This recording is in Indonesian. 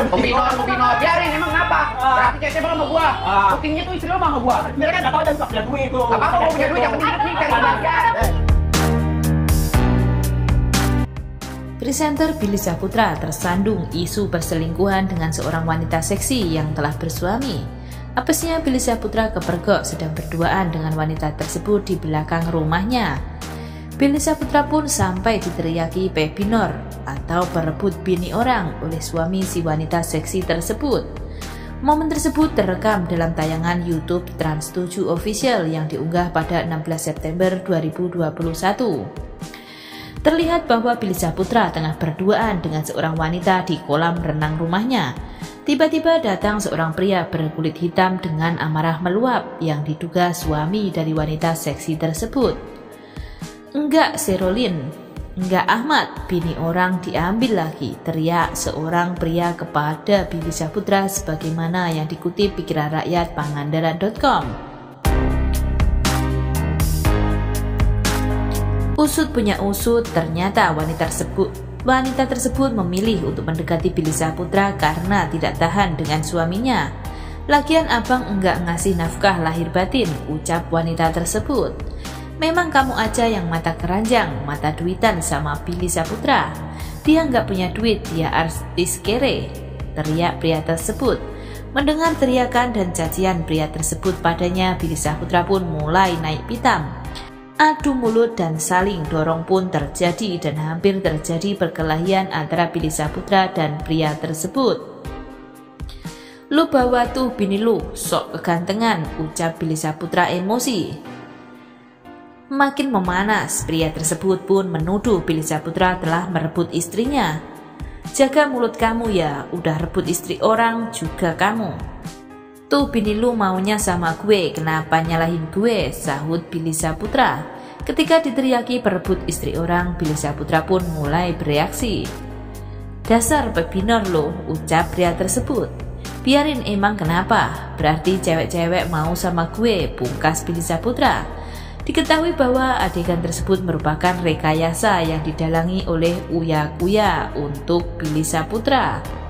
Binor, biarin emang kenapa? Berarti cewek sama gua. Bookingnya tuh istri lo sama gua. Dia kan nggak tahu dan nggak punya duit tuh. Apa mau punya duit yang penting duit cari kebahagiaan. Presenter Billy Syahputra tersandung isu perselingkuhan dengan seorang wanita seksi yang telah bersuami. Apesnya Billy Syahputra kepergok sedang berduaan dengan wanita tersebut di belakang rumahnya. Billy Syahputra pun sampai diteriaki pebinor atau perebut bini orang oleh suami si wanita seksi tersebut. Momen tersebut terekam dalam tayangan YouTube Trans 7 Official yang diunggah pada 16 September 2021. Terlihat bahwa Billy Syahputra tengah berduaan dengan seorang wanita di kolam renang rumahnya. Tiba-tiba datang seorang pria berkulit hitam dengan amarah meluap yang diduga suami dari wanita seksi tersebut. "Enggak, Serolin, enggak Ahmad, bini orang diambil lagi," teriak seorang pria kepada Billy Syahputra sebagaimana yang dikutip Pikiran Rakyat Pangandaran.com. Usut punya usut, ternyata wanita tersebut memilih untuk mendekati Billy Syahputra karena tidak tahan dengan suaminya. "Lagian abang enggak ngasih nafkah lahir batin," ucap wanita tersebut. "Memang kamu aja yang mata keranjang, mata duitan sama Billy Syahputra. Dia enggak punya duit, dia artis kere," teriak pria tersebut. Mendengar teriakan dan cacian pria tersebut padanya, Billy Syahputra pun mulai naik pitam. Adu mulut dan saling dorong pun terjadi dan hampir terjadi perkelahian antara Billy Syahputra dan pria tersebut. "Lu bawa tuh bini lu, sok kegantengan," ucap Billy Syahputra emosi. Makin memanas, pria tersebut pun menuduh Billy Syahputra telah merebut istrinya. "Jaga mulut kamu ya, udah rebut istri orang juga kamu. Tuh bini lu maunya sama gue, kenapa nyalahin gue?" sahut Billy Syahputra. Ketika diteriaki perebut istri orang, Billy Syahputra pun mulai bereaksi. "Dasar pebinor lo," ucap pria tersebut. "Biarin emang kenapa, berarti cewek-cewek mau sama gue," pungkas Billy Syahputra. Diketahui bahwa adegan tersebut merupakan rekayasa yang didalangi oleh Uya Kuya untuk Billy Syahputra.